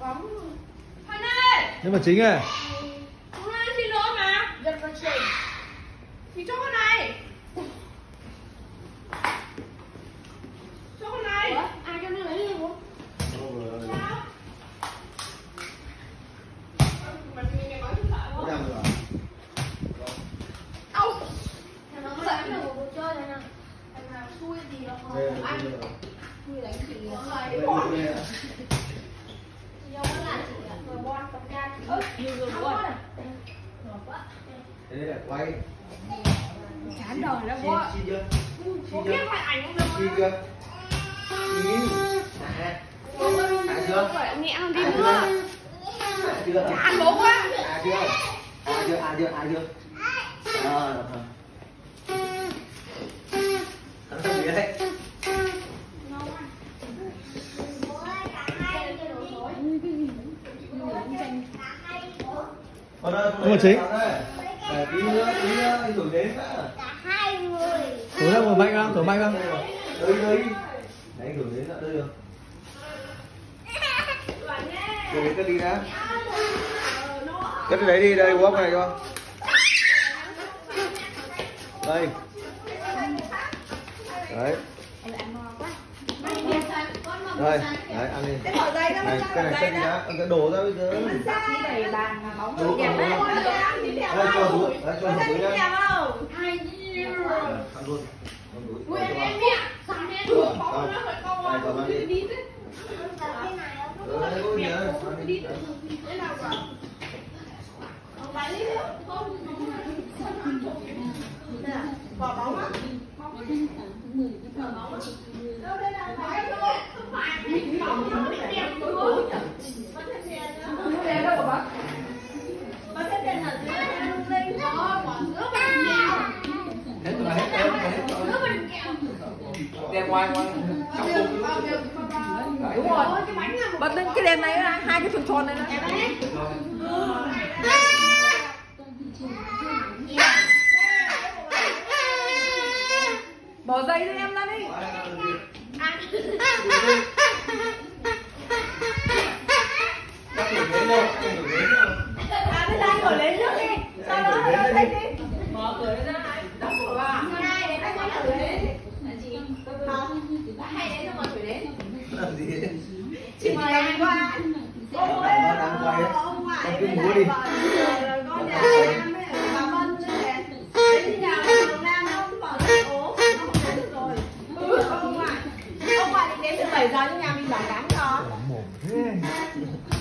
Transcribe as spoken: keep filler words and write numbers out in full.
Nhưng mà chính à? Hôm nay xin lỗi mà. Giật vào chỉnh. Thì cho con này. Cho con này. Ủa? Ai cho nó lấy đi không? Sao? Mình nghe nói chút lại quá. Âu. Thằng nó dẫn là một cuộc chơi này nè. Thằng nào xui gì là không ăn. Xui đánh chị là không ăn. Đâu có là chị ạ. Rồi bon cầm can. Ơ, nhiều rồi bố ơi. Ngọt quá. Thế là quay. Chán đời lắm bố ạ. Xin chưa? Bố biết lại ảnh không đâu. Xin chưa? Xin. À. À chưa? Nghe ăn đi nữa. À chưa? Chán bố quá. À chưa? À chưa? À chưa? À chưa? Rồi. Ăn xong gì đấy? Nhưng mà chính. Tí nữa, tí nữa anh thử đến nữa. Thử ra một mạnh không? Thử mạnh không? Đây, đây. Đấy, thử đến nữa, đây được. Rồi đến cất đi đã. Cất cái đấy đi, đây, bóp này cho. Đây. Đấy. Đây, đấy, ăn đi. Này, cái này cất đi đã, ăn cái đổ ra bây giờ. Đổ, đổ ra. Đây, cho xuống, đấy, cho xuống dưới nhá. Ăn luôn. Ui, em em mẹ. Sáng em được con nó phải con Đây, còn ăn đi. Đấy, có gì nữa. Đi thế nào cả. Ông bài đi nữa. Không. Bỏ bóng á. Bỏ bóng á. Đâu đây là cái thôi. Không phải cái bóng nó bị đẹp thôi. Có thể đèn nữa. Có đèn đâu bác? Có thể đèn ở dưới này lung linh. Đó, bỏ nước vào nhiều. Hết rồi, hết rồi, hết rồi. Nước vào kẹo. Đèn ngoài ngoài. Đúng rồi. Bật lên cái đèn này hai cái tròn tròn này nó. Bỏ dây cho em ra đi. Các thử đến đâu? Các thử đến đâu? À, bây giờ thổi lên nước đi. Sau đó thổi lên đi. Mở cửa ra này. Đóng cửa vào. Hai đến anh thổi đến. Là chị. Không. Hai đến xong rồi thổi đến. Làm gì đấy? Chị mời anh qua. Ông ơi. Đang quay đấy. Con cứ múa đi. Con nhà em với bà Vân này. Đến nhà Đồng Nam nó cũng bỏ ra ố. Nó không đến được rồi. Ừ, ông ngoại. Ông ngoại định đến từ bảy giờ nhưng nhà mình bảo đáng cho. Mồm thế.